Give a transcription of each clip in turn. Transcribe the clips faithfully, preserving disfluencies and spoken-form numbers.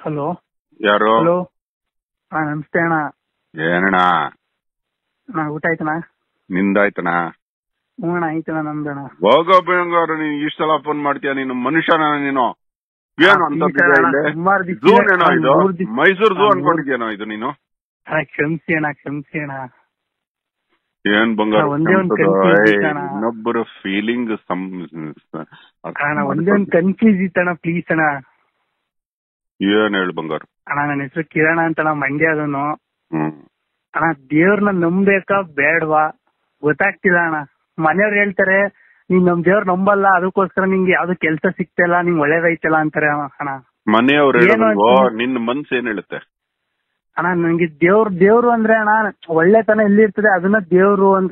Hello ಯಾರು? Hello ಹಾ ನಮಸ್ತೆ ಅಣ್ಣ. ಏನಣ್ಣ? ಅಣ್ಣ ಊಟ ಆಯ್ತಣ್ಣ? ನಿಂದಾಯ್ತಣ್ಣ? ಹ್ಞೂ ಅಣ್ಣ ಆಯ್ತಣ್ಣ ನಮ್ದಣ್ಣ. ಹೋಗೋ ಬೆಂಗಾರ, ನೀನ್ ಇಷ್ಟ ಸಲ ಫೋನ್ ಮಾಡ್ತೀಯ? ನೀನು ಮನುಷ್ಯನ ನೀನು? ಏನು ಅಂತ ಝೂ ಏನೋ ಇದು? ಮೈಸೂರು ಝೂ ಅನ್ಕೊಂಡಿದ್ಯೇನೋ ಇದು ನೀನು? ಕ್ಷಮಿಸಿ ಅಣ್ಣ ಕ್ಷಮಿಸಿ ಅಣ್ಣ. ಏನ್ ಬಂಗಾರ ಒಂದೇ ಒಂದು ಕನ್ಫ್ಯೂಸ್ ಇತ್ತಣ್ಣ. ಇನ್ನೊಬ್ಬರ ಫೀಲಿಂಗ್ ಒಂದೇ ಒಂದು ಕನ್ಫ್ಯೂಸ್ ಇತ್ತಣ್ಣ, ಪ್ಲೀಸ್ ಅಣ್ಣ. ಏನ್ ಹೇಳು ಬಂಗಾರ? ಅಣ್ಣ ನನ್ನ ಹೆಸರು ಕಿರಣ ಅಂತಣ್ಣ, ಮಂಡ್ಯ ಅದನ್ನು. ಹ್ಮ್ ಅಣ್ಣ ದೇವ್ರನ್ನ ನಂಬೇಕಾ ಬೇಡವಾ ಗೊತ್ತಾಗ್ತಿಲ್ಲ ಅಣ್ಣ. ಮನೆಯವ್ರು ಹೇಳ್ತಾರೆ ನೀನ್ ನಮ್ ದೇವ್ರ ನಂಬಲ್ಲ, ಅದಕ್ಕೋಸ್ಕರ ನಿಂಗೆ ಯಾವ್ದು ಕೆಲ್ಸ ಸಿಗ್ತಿಲ್ಲ, ನಿಂಗ್ ಒಳ್ಳೇದೈತಲ್ಲ ಅಂತಾರೆ ಅಣ್ಣ. ಮನೆಯವ್ರು ನಿನ್ನ ಮನ್ಸು ಏನ್ ಹೇಳುತ್ತೆ? ಅಣ್ಣ ನಂಗೆ ದೇವ್ರ ದೇವ್ರು ಅಂದ್ರೆ ಅಣ್ಣ ಒಳ್ಳೆತನ ಎಲ್ಲಿರ್ತದೆ ಅದನ್ನ ದೇವ್ರು ಅಂತ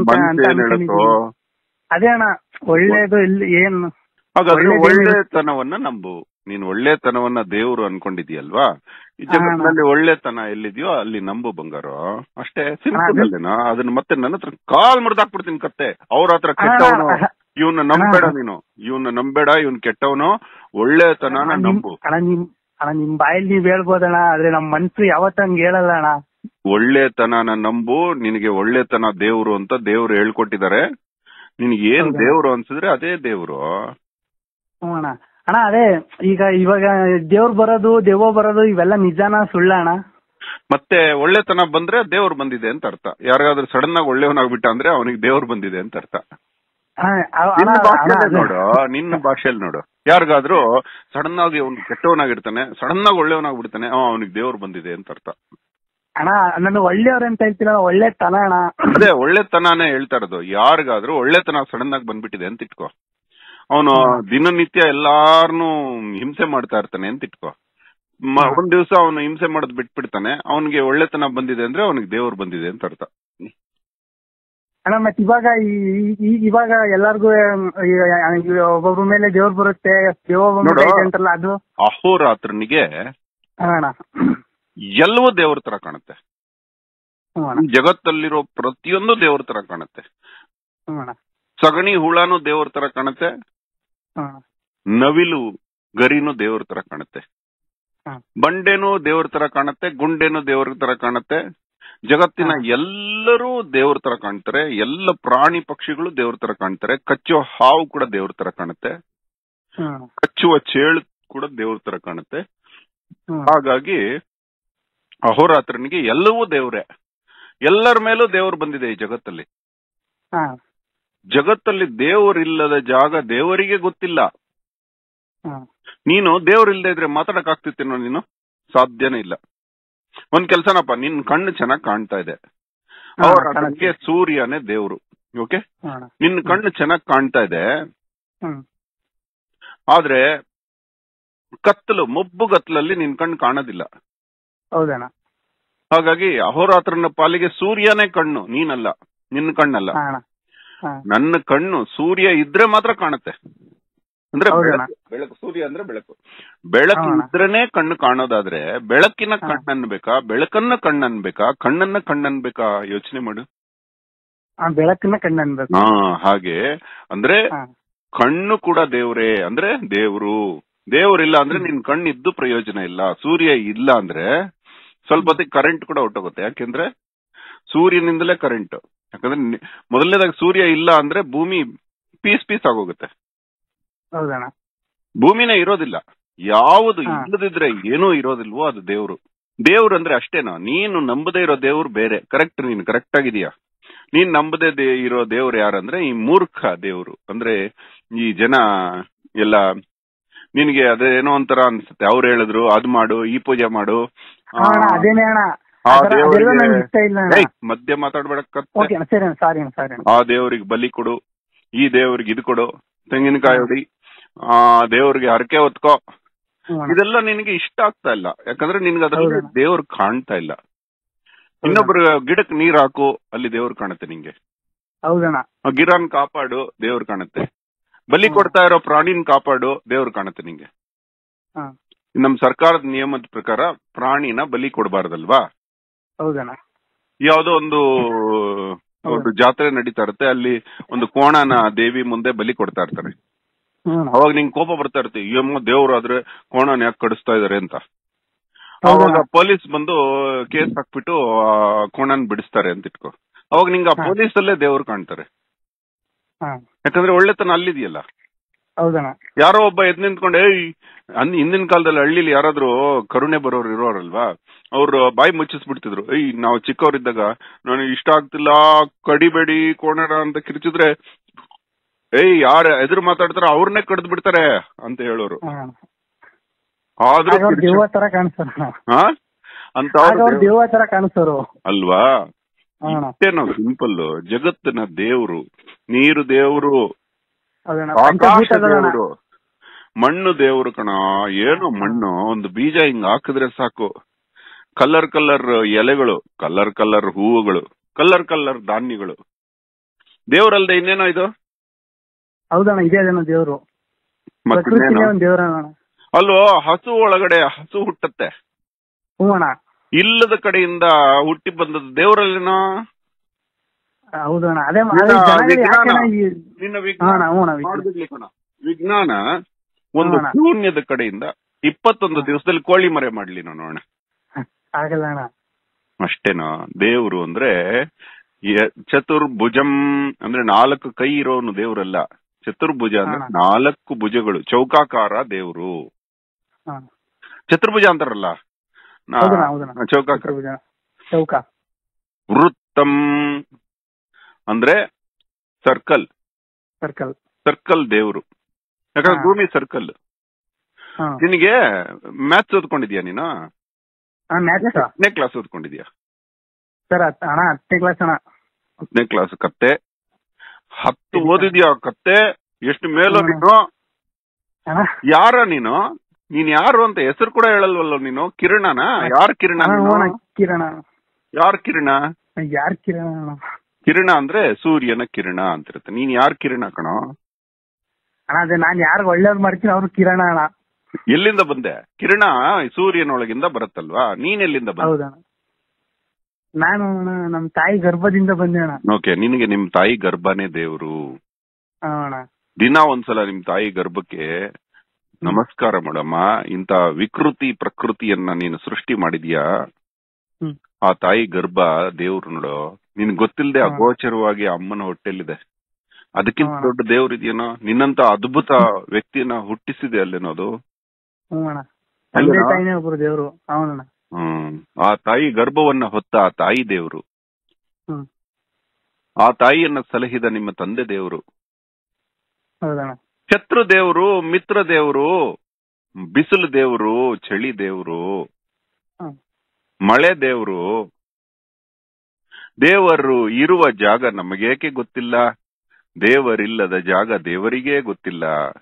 ಅದೇ ಅಣ್ಣ. ಒಳ್ಳೇದು ಎಲ್ಲಿ ಏನ್ ಒಳ್ಳೆತನವನ್ನ ನಂಬು. ನೀನ್ ಒಳ್ಳೆತನವನ್ನ ದೇವ್ರು ಅನ್ಕೊಂಡಿದ್ಯಲ್ವಾ? ಈ ಜಗತ್ತಿನಲ್ಲಿ ಒಳ್ಳೆತನ ಎಲ್ಲಿದ್ಯೋ ಅಲ್ಲಿ ನಂಬು ಬಂಗಾರ. ಅಷ್ಟೇ, ಸಿಂಪಲ್ ಅಲ್ಲೇನಾ? ಅದನ್ನ ಮತ್ತೆ ನನ್ನ ಹತ್ರ ಕಾಲ್ ಮುರಿದಾಕ್ಬಿಡ್ತೀನಿ ಕತ್ತೆ. ಅವ್ರ ಹತ್ರ ಕೆಟ್ಟವನು, ಇವನ್ನ ನಂಬೇಡ, ನೀನು ಇವನ್ನ ನಂಬೇಡ, ಇವನ್ ಕೆಟ್ಟವನು, ಒಳ್ಳೆತನ ನಂಬು. ಅಣ್ಣ ನಿಮ್ ಬಾಯಲ್ಲಿ ನೀವ್ ಹೇಳ್ಬೋದಣ್ಣ, ಆದ್ರೆ ನಮ್ ಮನ್ಸು ಯಾವತ್ತ ಹಂಗ ಹೇಳಲ್ಲ ಅಣ್ಣ. ಒಳ್ಳೆತನ ನಂಬು. ನಿನಗೆ ಒಳ್ಳೆತನ ದೇವ್ರು ಅಂತ ದೇವ್ರು ಹೇಳ್ಕೊಟ್ಟಿದ್ದಾರೆ. ನಿನ್ಗೆ ಏನ್ ದೇವ್ರು ಅನ್ಸಿದ್ರೆ ಅದೇ ದೇವ್ರು. ಹ್ಞೂ ಅಣ್ಣ. ಅಣ್ಣ ಅದೇ ಈಗ ಇವಾಗ ದೇವ್ರು ಬರೋದು ದೆವ್ವ ಬರೋದು ಇವೆಲ್ಲ ನಿಜಾನ ಸುಳ್ಳ ಅಣ್ಣ? ಮತ್ತೆ ಒಳ್ಳೆತನ ಬಂದ್ರೆ ದೇವ್ರು ಬಂದಿದೆ ಅಂತ ಅರ್ಥ. ಯಾರಿಗಾದ್ರೂ ಸಡನ್ ಆಗಿ ಒಳ್ಳೆಯವನಾಗ್ಬಿಟ್ಟ ಅಂದ್ರೆ ಅವನಿಗೆ ದೇವ್ರು ಬಂದಿದೆ ಅಂತ ಅರ್ಥ. ನೋಡು, ನಿನ್ನ ಭಾಷೆಯಲ್ಲಿ ನೋಡು, ಯಾರಿಗಾದ್ರೂ ಸಡನ್ ಆಗಿ ಅವ್ನು ಕೆಟ್ಟವನಾಗಿರ್ತಾನೆ, ಸಡನ್ ಆಗಿ ಒಳ್ಳೆಯವನಾಗ್ಬಿಡ್ತಾನೆ, ಅವನಿಗೆ ದೇವ್ರು ಬಂದಿದೆ ಅಂತ ಅರ್ಥ. ಅಣ್ಣ ನಾನು ಒಳ್ಳೆಯವ್ರ ಅಂತ ಹೇಳ್ತೀನಿ, ಒಳ್ಳೆತನ ಅಣ್ಣ. ಅದೇ ಒಳ್ಳೆತನಾನೇ ಹೇಳ್ತಾ ಇರೋದು. ಯಾರಿಗಾದ್ರೂ ಒಳ್ಳೆತನ ಸಡನ್ ಆಗಿ ಬಂದ್ಬಿಟ್ಟಿದೆ ಅಂತ ಇಟ್ಕೋ, ಅವನು ದಿನನಿತ್ಯ ಎಲ್ಲಾರನು ಹಿಂಸೆ ಮಾಡ್ತಾ ಇರ್ತಾನೆ ಅಂತ ಇಟ್ಕೋ. ಒಂದ್ ದಿವಸ ಅವನು ಹಿಂಸೆ ಮಾಡೋದ್ ಬಿಟ್ಬಿಡ್ತಾನೆ, ಅವನಿಗೆ ಒಳ್ಳೆತನ ಬಂದಿದೆ ಅಂದ್ರೆ ಅವನಿಗೆ ದೇವ್ರು ಬಂದಿದೆ ಅಂತ ಅರ್ಥ. ಅಣ್ಣ ಮತ್ ಇವಾಗ ಇವಾಗ ಎಲ್ಲಾರ್ಗು ಒಬ್ಬೊಬ್ರ ಮೇಲೆ ದೇವ್ರು ಬರುತ್ತೆ, ಅಂತಲ್ಲ ಅದು. ಅಹೋರಾತ್ರನಿಗೆ ಎಲ್ಲವೂ ದೇವ್ರ ತರ ಕಾಣುತ್ತೆ. ಜಗತ್ತಲ್ಲಿರೋ ಪ್ರತಿಯೊಂದು ದೇವ್ರ ತರ ಕಾಣುತ್ತೆ. ಸಗಣಿ ಹುಳಾನು ದೇವ್ರ ತರ ಕಾಣುತ್ತೆ, ನವಿಲು ಗರಿನೂ ದೇವ್ರ ತರ ಕಾಣುತ್ತೆ, ಬಂಡೆನೂ ದೇವ್ರ ತರ ಕಾಣುತ್ತೆ, ಗುಂಡೆನೂ ದೇವ್ರ ತರ ಕಾಣುತ್ತೆ. ಜಗತ್ತಿನ ಎಲ್ಲರೂ ದೇವ್ರ ತರ ಕಾಣ್ತಾರೆ, ಎಲ್ಲ ಪ್ರಾಣಿ ಪಕ್ಷಿಗಳು ದೇವ್ರ ತರ ಕಾಣ್ತಾರೆ. ಕಚ್ಚುವ ಹಾವು ಕೂಡ ದೇವ್ರ ತರ ಕಾಣುತ್ತೆ, ಕಚ್ಚುವ ಚೇಳು ಕೂಡ ದೇವ್ರ ತರ ಕಾಣುತ್ತೆ. ಹಾಗಾಗಿ ಅಹೋರಾತ್ರನಿಗೆ ಎಲ್ಲವೂ ದೇವ್ರೆ. ಎಲ್ಲರ ಮೇಲೂ ದೇವ್ರು ಬಂದಿದೆ ಈ ಜಗತ್ತಲ್ಲಿ. ಜಗತ್ತಲ್ಲಿ ದೇವರಿಲ್ಲದ ಜಾಗ ದೇವರಿಗೆ ಗೊತ್ತಿಲ್ಲ. ನೀನು ದೇವ್ರಿಲ್ದೇ ಇದ್ರೆ ಮಾತಾಡಕ್ ಆಗ್ತಿತ್ತೇನೋ? ನೀನು ಸಾಧ್ಯನೇ ಇಲ್ಲ. ಒಂದ್ ಕೆಲ್ಸನಪ್ಪ, ನಿನ್ ಕಣ್ಣು ಚೆನ್ನಾಗ್ ಕಾಣ್ತಾ ಇದೆ, ಅವರ ಸೂರ್ಯನೇ ದೇವ್ರು. ಓಕೆ, ನಿನ್ ಕಣ್ಣು ಚೆನ್ನಾಗ್ ಕಾಣ್ತಾ ಇದೆ, ಆದ್ರೆ ಕತ್ತಲು ಮೊಬ್ಬು ಗತ್ತಲಲ್ಲಿ ನಿನ್ ಕಣ್ಣು ಕಾಣೋದಿಲ್ಲ. ಹೌದಣ್ಣ. ಹಾಗಾಗಿ ಅಹೋರಾತ್ರನ ಪಾಲಿಗೆ ಸೂರ್ಯನೇ ಕಣ್ಣು, ನೀನಲ್ಲ, ನಿನ್ನ ಕಣ್ಣಲ್ಲ. ನನ್ನ ಕಣ್ಣು ಸೂರ್ಯ ಇದ್ರೆ ಮಾತ್ರ ಕಾಣುತ್ತೆ. ಅಂದ್ರೆ ಬೆಳಕು, ಸೂರ್ಯ ಅಂದ್ರೆ ಬೆಳಕು. ಬೆಳಕು ಇದ್ರೇನೆ ಕಣ್ಣು ಕಾಣೋದಾದ್ರೆ ಬೆಳಕಿನ ಕಣ್ಣನ್ಬೇಕಾ, ಬೆಳಕನ್ನ ಕಣ್ಣನ್ಬೇಕಾ, ಕಣ್ಣನ್ನ ಕಣ್ಣನ್ಬೇಕಾ? ಯೋಚನೆ ಮಾಡು. ಬೆಳಕನ್ನ ಕಣ್ಣನ್ಬೇಕು. ಹಾ, ಹಾಗೆ ಅಂದ್ರೆ ಕಣ್ಣು ಕೂಡ ದೇವ್ರೇ. ಅಂದ್ರೆ ದೇವ್ರು ದೇವ್ರಿಲ್ಲ ಅಂದ್ರೆ ನಿನ್ ಕಣ್ಣು ಇದ್ದು ಪ್ರಯೋಜನ ಇಲ್ಲ. ಸೂರ್ಯ ಇಲ್ಲ ಅಂದ್ರೆ ಸ್ವಲ್ಪ ಹೊತ್ತಿಗೆ ಕರೆಂಟ್ ಕೂಡ ಹೊಟ್ಟೋಗುತ್ತೆ. ಯಾಕೆಂದ್ರೆ ಸೂರ್ಯನಿಂದಲೇ ಕರೆಂಟ್. ಯಾಕಂದ್ರೆ ಮೊದಲನೇದಾಗಿ ಸೂರ್ಯ ಇಲ್ಲ ಅಂದ್ರೆ ಭೂಮಿ ಪೀಸ್ ಪೀಸ್ ಆಗೋಗುತ್ತೆ. ಭೂಮಿನೇ ಇರೋದಿಲ್ಲ. ಯಾವುದು ಇಲ್ಲದಿದ್ರೆ ಏನೂ ಇರೋದಿಲ್ವೋ ಅದು ದೇವ್ರು. ದೇವ್ರು ಅಂದ್ರೆ ಅಷ್ಟೇನಾ? ನೀನು ನಂಬದೇ ಇರೋ ದೇವ್ರು ಬೇರೆ. ಕರೆಕ್ಟ್, ನೀನು ಕರೆಕ್ಟ್ ಆಗಿದೀಯಾ. ನೀನ್ ನಂಬದೇ ಇರೋ ದೇವ್ರು ಯಾರಂದ್ರೆ ಈ ಮೂರ್ಖ ದೇವ್ರು. ಅಂದ್ರೆ ಈ ಜನ ಎಲ್ಲ ನಿನ್ಗೆ ಅದೇನೋ ಒಂಥರ ಅನ್ಸುತ್ತೆ. ಅವ್ರು ಹೇಳಿದ್ರು ಅದ್ ಮಾಡು, ಈ ಪೂಜೆ ಮಾಡು, ಮಧ್ಯ ಮಾತಾಡ್ಬೇಡ, ಆ ದೇವ್ರಿಗೆ ಬಲಿ ಕೊಡು, ಈ ದೇವ್ರಿಗೆ ಇದು ಕೊಡು, ತೆಂಗಿನಕಾಯಿ ಹೊಡಿ, ಆ ದೇವ್ರಿಗೆ ಹರಕೆ ಹೊತ್ಕೋ, ಇದೆಲ್ಲ ನಿನಗೆ ಇಷ್ಟ ಆಗ್ತಾ ಇಲ್ಲ. ಯಾಕಂದ್ರೆ ನಿನ್ಗೆ ಅದ್ರಲ್ಲಿ ದೇವ್ರು ಕಾಣ್ತಾ ಇಲ್ಲ. ಇನ್ನೊಬ್ರು ಗಿಡಕ್ ನೀರ್ ಹಾಕು, ಅಲ್ಲಿ ದೇವ್ರು ಕಾಣುತ್ತೆ ನಿಂಗೆ. ಗಿಡನ್ ಕಾಪಾಡು, ದೇವ್ರು ಕಾಣುತ್ತೆ. ಬಲಿ ಕೊಡ್ತಾ ಇರೋ ಪ್ರಾಣಿನ ಕಾಪಾಡು, ದೇವ್ರು ಕಾಣುತ್ತೆ ನಿಂಗೆ. ನಮ್ ಸರ್ಕಾರದ ನಿಯಮದ ಪ್ರಕಾರ ಪ್ರಾಣಿನ ಬಲಿ ಕೊಡಬಾರ್ದಲ್ವಾ? ಯಾವ್ದೋ ಒಂದು ಒಂದು ಜಾತ್ರೆ ನಡೀತಾ ಇರುತ್ತೆ, ಅಲ್ಲಿ ಒಂದು ಕೋಣನ ದೇವಿ ಮುಂದೆ ಬಲಿ ಕೊಡ್ತಾ ಇರ್ತಾರೆ. ಅವಾಗ ನಿಂಗೆ ಕೋಪ ಬರ್ತಾ ಇರ್ತೀವಿ, ಅಯ್ಯಮ್ಮ ದೇವ್ರು ಆದ್ರೆ ಕೋಣನ ಯಾಕೆ ಕಡಿಸ್ತಾ ಇದಾರೆ ಅಂತ. ಅವಾಗ ಪೊಲೀಸ್ ಬಂದು ಕೇಸ್ ಹಾಕ್ಬಿಟ್ಟು ಕೋಣನ್ ಬಿಡಿಸ್ತಾರೆ ಅಂತ ಇಟ್ಕೋ. ಅವಾಗ ನಿಂಗೆ ಆ ಪೊಲೀಸ್ ಅಲ್ಲೇ ದೇವ್ರು ಕಾಣ್ತಾರೆ. ಯಾಕಂದ್ರೆ ಒಳ್ಳೆತನ ಅಲ್ಲಿದೆಯಲ್ಲ. ಹೌದಣ್ಣ. ಯಾರೋ ಒಬ್ಬ ಎದ್ ನಿಂತ್ಕೊಂಡು ಏಯ್ ಅನ್ ಹಿಂದಿನ ಕಾಲದಲ್ಲಿ ಹಳ್ಳಿಲಿ ಯಾರಾದ್ರೂ ಕರುಣೆ ಬರೋರು ಇರೋರಲ್ವಾ, ಅವ್ರು ಬಾಯಿ ಮುಚ್ಚಿಸ್ಬಿಡ್ತಿದ್ರು. ಏಯ್ ನಾವು ಚಿಕ್ಕವರಿದ್ದಾಗ ನನಗೆ ಇಷ್ಟ ಆಗ್ತಿಲ್ಲ ಕಡಿಬೇಡಿ ಕೋಣರ ಅಂತ ಕಿರ್ಚಿದ್ರೆ, ಏಯ್ ಯಾರ ಎದುರು ಮಾತಾಡ್ತಾರ ಅವ್ರನ್ನೇ ಕಡ್ದು ಬಿಡ್ತಾರೆ ಅಂತ ಹೇಳೋರು. ಆದ್ರೂ ದೇವ ತರ ಕಾಣಿಸ್ತಾರ ಅಂತ ದೇವ ತರ ಕಾಣಿಸ್ತಾರು ಅಲ್ವಾ. ಇಷ್ಟೇನೋ ಸಿಂಪಲ್. ಜಗತ್ತಿನ ದೇವ್ರು, ನೀರು ದೇವ್ರು, ಆಕಾಶ ದೇವ್ರು, ಮಣ್ಣು ದೇವ್ರು ಕಣ. ಏನು ಮಣ್ಣು, ಒಂದು ಬೀಜ ಹಿಂಗ್ ಹಾಕಿದ್ರೆ ಸಾಕು, ಕಲರ್ ಕಲರ್ ಎಲೆಗಳು, ಕಲರ್ ಕಲರ್ ಹೂವುಗಳು, ಕಲರ್ ಕಲರ್ ಧಾನ್ಯಗಳು. ದೇವ್ರಲ್ದೆ ಇನ್ನೇನೋ ಇದು. ಹೌದಣ್ಣ, ಇದೇ ದೇವ್ರು. ದೇವ್ರ ಅಲ್ವೋ, ಹಸು ಒಳಗಡೆ ಹಸು ಹುಟ್ಟತ್ತೆ, ಇಲ್ಲದ ಕಡೆಯಿಂದ ಹುಟ್ಟಿ ಬಂದದ್ದು ದೇವರಲ್ಲೇನೋ. ಹೌದಣ್ಣ, ಅದೇ ವಿಜ್ಞಾನ ಒಂದು ಶೂನ್ಯದ ಕಡೆಯಿಂದ ಇಪ್ಪತ್ತೊಂದು ದಿವಸದಲ್ಲಿ ಕೋಳಿ ಮರೆ ಮಾಡ್ಲಿ ನೋಡೋಣ. ಆಗಲ್ಲ ಅಷ್ಟೇನೋ. ದೇವ್ರು ಅಂದ್ರೆ ಚತುರ್ಭುಜಂ ಅಂದ್ರೆ ನಾಲ್ಕು ಕೈ ಇರೋನು ದೇವ್ರಲ್ಲ. ಚತುರ್ಭುಜ ಅಂದ್ರೆ ನಾಲ್ಕು ಭುಜಗಳು, ಚೌಕಾಕಾರ ದೇವ್ರು. ಚತುರ್ಭುಜ ಅಂತಾರಲ್ಲ, ಚೌಕಾಕಾರ. ಚೌಕ. ವೃತ್ತಂ ಅಂದ್ರೆ ಸರ್ಕಲ್. ಸರ್ಕಲ್ ಸರ್ಕಲ್ ದೇವ್ರು. ಯಾಕಂದ್ರೆ ಭೂಮಿ ಸರ್ಕಲ್. ನಿನಗೆ ಮ್ಯಾಥ್ಸ್ ಓದ್ಕೊಂಡಿದ್ಯಾ ನೀನು? ಹತ್ತನೇ ಕ್ಲಾಸ್ ಓದ್ಕೊಂಡಿದ್ಯಾ? ಸರ್ ಅಣ್ಣ ಹತ್ತನೇ ಕ್ಲಾಸ್ ಅಣ್ಣ. ಹತ್ತನೇ ಕ್ಲಾಸ್ ಕತ್ತೆ ಹತ್ತು ಓದಿದ್ಯಾ? ಕತ್ತೆ ಎಷ್ಟು ಮೇಲೋ ನೀನು. ಯಾರ ನೀನು? ನೀನ್ ಯಾರು ಅಂತ ಹೆಸರು ಕೂಡ ಹೇಳಲ್ವಲ್ಲ ನೀನು. ಕಿರಣನ? ಯಾರ್ ಕಿರಣ? ಕಿರಣ. ಯಾರ್ ಕಿರಣ? ಯಾರ್ ಕಿರಣ? ಕಿರಣ ಅಂದ್ರೆ ಸೂರ್ಯನ ಕಿರಣ ಅಂತಿರುತ್ತೆ. ನೀನ್ ಯಾರ್ ಕಿರಣ ಕಣೋ? ಅಣ್ಣ ಅದೇ ನಾನ್ ಯಾರು ಒಳ್ಳೇದ್ ಮಾಡ್ತೀನಿ ಅವ್ರು ಕಿರಣ ಅಣ್ಣ. ಎಲ್ಲಿಂದ ಬಂದೆ? ಕಿರಣ ಸೂರ್ಯನೊಳಗಿಂದ ಬರುತ್ತಲ್ವಾ, ನೀನ್ ಎಲ್ಲಿಂದ ಬಂದೆ? ಹೌದಣ್ಣ, ನಾನು ನಮ್ ತಾಯಿ ಗರ್ಭದಿಂದ ಬಂದೆ ಅಣ್ಣ. ಓಕೆ, ನಿನಗೆ ನಿಮ್ ತಾಯಿ ಗರ್ಭನೇ ದೇವ್ರು. ದಿನ ಒಂದ್ಸಲ ನಿಮ್ ತಾಯಿ ಗರ್ಭಕ್ಕೆ ನಮಸ್ಕಾರ ಮಾಡಮ್ಮ. ಇಂತ ವಿಕೃತಿ ಪ್ರಕೃತಿಯನ್ನ ನೀನು ಸೃಷ್ಟಿ ಮಾಡಿದ್ಯಾ, ಆ ತಾಯಿ ಗರ್ಭ ದೇವ್ರು ನೋಡು. ನಿನ್ ಗೊತ್ತಿಲ್ಲದೆ ಅಗೋಚರವಾಗಿ ಅಮ್ಮನ ಹೊಟ್ಟೆಲಿದೆ. ಅದಕ್ಕಿಂತ ದೊಡ್ಡ ದೇವ್ರು ಇದೆಯೇನೋ? ನಿನ್ನಂತ ಅದ್ಭುತ ವ್ಯಕ್ತಿಯನ್ನ ಹುಟ್ಟಿಸಿದೆ ಅಲ್ಲೇನೋದು. ದೇವ್ರು. ಹ್ಮ್ ಆ ತಾಯಿ ಗರ್ಭವನ್ನ ಹೊತ್ತ ಆ ತಾಯಿ ದೇವ್ರು. ಆ ತಾಯಿಯನ್ನ ಸಲಹಿದ ನಿಮ್ಮ ತಂದೆ ದೇವ್ರು. ಶತ್ರು ದೇವ್ರು, ಮಿತ್ರ ದೇವ್ರು, ಬಿಸಿಲು ದೇವ್ರು, ಚಳಿ ದೇವ್ರು, ಮಳೆ ದೇವ್ರು. ದೇವರು ಇರುವ ಜಾಗ ನಮಗೇಕೆ ಗೊತ್ತಿಲ್ಲ? ದೇವರಿಲ್ಲದ ಜಾಗ ದೇವರಿಗೇ ಗೊತ್ತಿಲ್ಲ.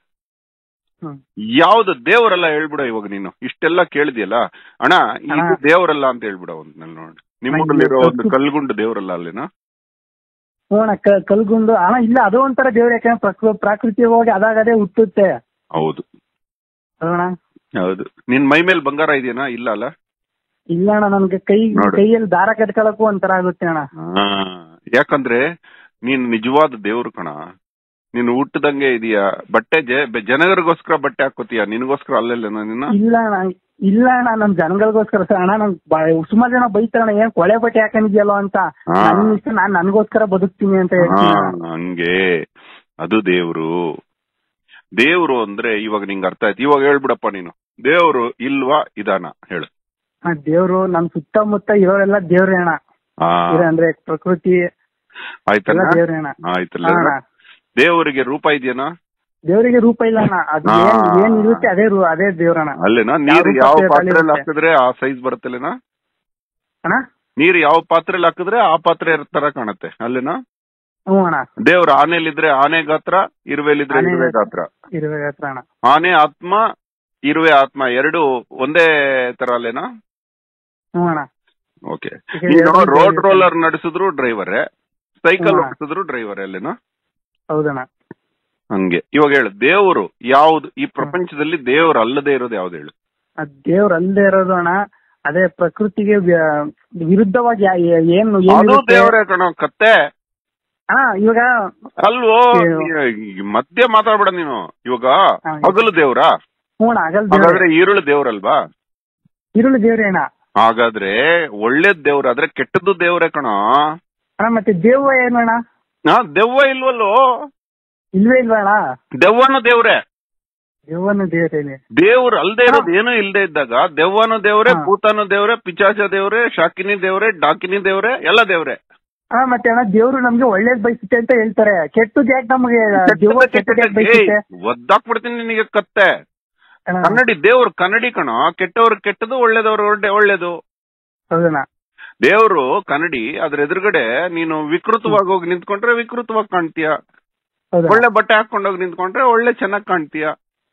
ಯಾವ್ದು ದೇವರಲ್ಲ ಹೇಳ್ಬಿಡ ಇವಾಗ ನೀನು. ಇಷ್ಟೆಲ್ಲ ಕೇಳಿದ್ಯಲ್ಲ ಅಣ್ಣ, ಇದು ದೇವರಲ್ಲ ಅಂತ ಹೇಳ್ಬಿಡ. ಒಂದು ನೋಡಿ, ನಿಮ್ಮಲ್ಲಿರೋ ಒಂದು ಕಲ್ಗುಂಡು ದೇವರಲ್ಲ ಅಲ್ಲೇನಾ? ಕಲ್ಗುಂಡು ಅಣ್ಣ ಇಲ್ಲ, ಅದು ಒಂಥರ ದೇವ್ರ. ಯಾಕಂದ್ರೆ ಪ್ರಾಕೃತಿಕ ಹೋಗಿ ಅದಾಗದೇ ಹುಟ್ಟುತ್ತೆ. ಹೌದು ಹೌದು. ನಿನ್ ಮೈ ಮೇಲೆ ಬಂಗಾರ ಇದೆಯಾ? ಇಲ್ಲ ಅಲ್ಲ? ಇಲ್ಲ ಅಣ್ಣ, ನನ್ಗೆ ಕೈ ಕೈಯಲ್ಲಿ ದಾರ ಕಟ್ಕೊಳಕ್ಕೂ ಒಂಥರ ಆಗುತ್ತೆ ಅಣ್ಣ. ಯಾಕಂದ್ರೆ ನೀನ್ ನಿಜವಾದ ದೇವ್ರು ಕಣ. ನೀನು ಹುಟ್ಟದಂಗೆ ಇದೀಯಾ. ಬಟ್ಟೆ ಜನರಿಗೋಸ್ಕರ ಬಟ್ಟೆ ಹಾಕೋತೀಯ, ನಿನಗೋಸ್ಕರ ಅಲ್ಲೆಲ್ಲ ನೀನು? ಇಲ್ಲ ಅಣ್ಣ ಇಲ್ಲ ಅಣ್ಣ, ನಮ್ ಜನಗಳಿಗೋಸ್ಕರ. ಅಣ್ಣ ನನ್ ಸುಮಾರು ಜನ ಬೈತಾರಣ್ಣ, ಏನ್ ಕೊಳೆ ಬಟ್ಟೆ ಹಾಕೊಂಡಿದ್ಯಲ್ಲೋ ಅಂತ. ನನ್ ಇಷ್ಟ, ನಾನ್ ನನ್ಗೋಸ್ಕರ ಬದುಕ್ತೀನಿ ಅಂತ ಹೇಳ್ತೀನಿ. ಹಂಗೆ ಅದು ದೇವ್ರು. ದೇವ್ರು ಅಂದ್ರೆ ಇವಾಗ ನಿಂಗೆ ಅರ್ಥ ಆಯ್ತು. ಇವಾಗ ಹೇಳ್ಬಿಡಪ್ಪ ನೀನು, ದೇವ್ರು ಇಲ್ವಾ ಇದಾನ ಹೇಳು. ದೇವ್ರು ನಮ್ ಸುತ್ತಮುತ್ತ ಇರೋರೆಲ್ಲ ದೇವ್ರೇ ಅಣ್ಣ. ಅಂದ್ರೆ ಪ್ರಕೃತಿ ಆಯ್ತಲ್ಲ, ಆಯ್ತಲ್ಲ. ದೇವರಿಗೆ ರೂಪ ಇದೆಯಾ? ದೇವರಿಗೆ ರೂಪ ಇಲ್ಲ ಅಣ್ಣ. ಅದು ಏನ್ ಇರುತ್ತೆ ಅದೇ ಅದೇ ದೇವ್ರಣ್ಣ. ಅಲ್ಲೇನಾ? ನೀರು ಯಾವ ಪಾತ್ರೆಯಲ್ಲಿ ಹಾಕಿದ್ರೆ ಆ ಸೈಜ್ ಬರುತ್ತಲ್ಲೇನಾ? ಅಣ್ಣ ನೀರು ಯಾವ ಪಾತ್ರೆಯಲ್ಲಿ ಹಾಕಿದ್ರೆ ಆ ಪಾತ್ರೆ ತರ ಕಾಣುತ್ತೆ ಅಲ್ಲೇನಾ? ಹ್ಞೂ ಅಣ್ಣ. ದೇವ್ರ ಆನೆಲಿದ್ರೆ ಆನೆ ಗಾತ್ರ, ಇರುವೆಲಿದ್ರೆ ಇರುವೆ ಗಾತ್ರ. ಇರುವೆ ಗಾತ್ರ ಅಣ್ಣ. ಆನೆ ಆತ್ಮ, ಇರುವೆ ಆತ್ಮ ಎರಡು ಒಂದೇ ತರ ಅಲ್ಲೇನಾ? ಹ್ಞೂ ಅಣ್ಣ. ಓಕೆ. ರೋಡ್ ರೋಲರ್ ನಡೆಸಿದ್ರು ಡ್ರೈವರೇ, ಸೈಕಲ್ ಓಡಿಸಿದ್ರು ಡ್ರೈವರ್ ಅಲ್ಲೇನಾ? ಹೌದಣ್ಣ. ಹಂಗೆ ಇವಾಗ ಹೇಳು, ದೇವರು ಯಾವ್ದು ಈ ಪ್ರಪಂಚದಲ್ಲಿ ದೇವ್ರು ಅಲ್ಲದೆ ಇರೋದು ಯಾವ್ದು ಹೇಳು? ದೇವ್ರು ಅಲ್ಲದೆ ಇರೋದು ಅಣ್ಣ ಅದೇ ಪ್ರಕೃತಿಗೆ ವಿರುದ್ಧವಾಗಿ ಏನು ದೇವರೇ ಕಣೋ. ಕತ್ತೆ ಅಣ್ಣ ಇವಾಗ ಅಲ್ವೋ, ಮಧ್ಯೆ ಮಾತಾಡ್ಬೇಡ ನೀನು. ಇವಾಗ ಹಗಲು ದೇವ್ರಾ? ಹಗಲು ಈರುಳು ದೇವ್ರಲ್ವಾ? ಈರುಳ್ಳಿ ದೇವ್ರೇ ಅಣ್ಣ. ಹಾಗಾದ್ರೆ ಒಳ್ಳೇದ್ ದೇವ್ರಾದ್ರೆ ಕೆಟ್ಟದ್ದು ದೇವ್ರೇ ಕಣೋ ಅಣ್ಣ. ಮತ್ತೆ ದೆವ್ವ ಏನು ಅಣ್ಣ? ಹಾ ದೆವ್ವ ಇಲ್ವಲ್ಲೋ. ಇಲ್ವೇ ಇಲ್ವಾ ಅಣ್ಣ? ದೆವ್ವನು ದೇವ್ರೆ. ದೆವ್ವನು ದೇವ್ರೇನೆ. ದೇವ್ರು ಅಲ್ದೇ ಇರೋದು ಏನೂ ಇಲ್ದೇ ಇದ್ದಾಗ ದೆವ್ವನು ದೇವ್ರೆ, ಭೂತಾನು ದೇವ್ರೆ, ಪಿಚಾಚ ದೇವ್ರೆ, ಶಾಕಿನಿ ದೇವ್ರೆ, ಡಾಕಿನಿ ದೇವ್ರೆ, ಎಲ್ಲ ದೇವ್ರೆ. ಹಾ ಮತ್ತೆ ಅಣ್ಣ ದೇವ್ರು ನಮ್ಗೆ ಒಳ್ಳೇದ್ ಬಯಸುತ್ತೆ ಅಂತ ಹೇಳ್ತಾರೆ. ಕೆಟ್ಟದ್ ಯಾಕೆ ನಮ್ಗೆ ಒದ್ದಾಕ್ಬಿಡ್ತೀನಿ ನಿನಗೆ ಕತ್ತೆ. ಕನ್ನಡಿ ದೇವ್ರು ಕನ್ನಡಿ ಕಣೋ. ಕೆಟ್ಟವ್ರು ಕೆಟ್ಟದು, ಒಳ್ಳೇದವ್ರು ಒಳ್ಳೇದು. ಹೌದಣ್ಣ. ದೇವ್ರು ಕನ್ನಡಿ. ಅದ್ರ ಎದುರುಗಡೆ ನೀನು ವಿಕೃತವಾಗಿ ಹೋಗಿ ನಿಂತ್ಕೊಂಡ್ರೆ ವಿಕೃತವಾಗಿ ಕಾಣ್ತೀಯ. ಒಳ್ಳೆ ಬಟ್ಟೆ ಹಾಕೊಂಡೋಗಿ ನಿಂತ್ಕೊಂಡ್ರೆ ಒಳ್ಳೆ ಚೆನ್ನಾಗ್ ಕಾಣ್ತೀಯ.